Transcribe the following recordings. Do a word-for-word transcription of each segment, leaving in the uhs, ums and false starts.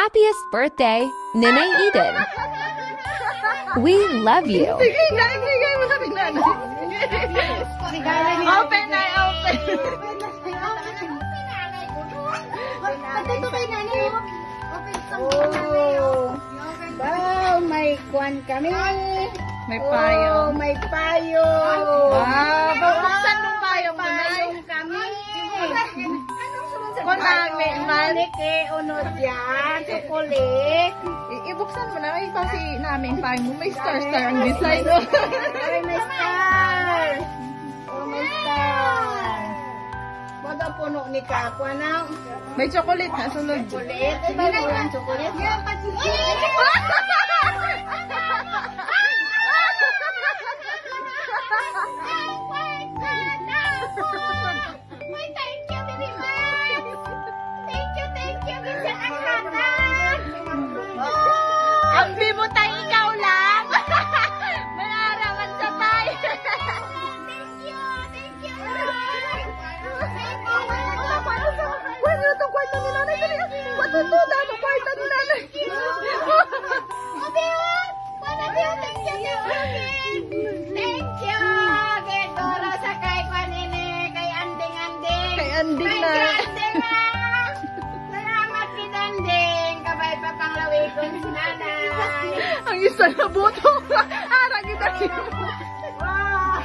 Happiest birthday, Nanay Eden. We love you. Sige, nagbigay mo sa nanay. Open na, open. Patuto kay nanay. Open sa nanay. Wow, may kwan kami. May payo. Oh, may payo. Wow, babuksan ng payo mo na. Payong kami. Kung namin, Malike, unod yan. Chocolate. ibuksan mo na. Ay, kasi namin payo mo. May star-star ang design. Ay, may star. Oh, may star. Bada puno ni Kakwa na. May chocolate na sunod. Chocolate. Iba mo lang chocolate. Yan, ang bibo tayo ikaw lang. Manaraman sa tayo. Thank you, thank you. Kwan na itong kwarto ni nanay. Kwarto to, dano kwarto ni nanay. Thank you. Kay Dora sa kay Kwanine, kay Anding-Anding. Kay Anding Thank na. you, Anding na. Salamat kay Anding. Kabay pa panglawi ko si nanay. Ang isa na buto. Ara kita niyo. Wow!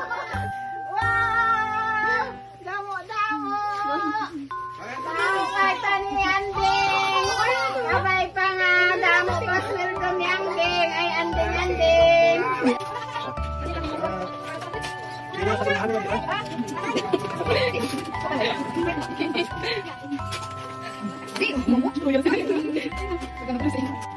Wow! Damo, damo! Damo kay Tani Anding! Kabay pa nga, damo pa sweldo ni Anding! Ay, Anding, Anding! Di, mo mo.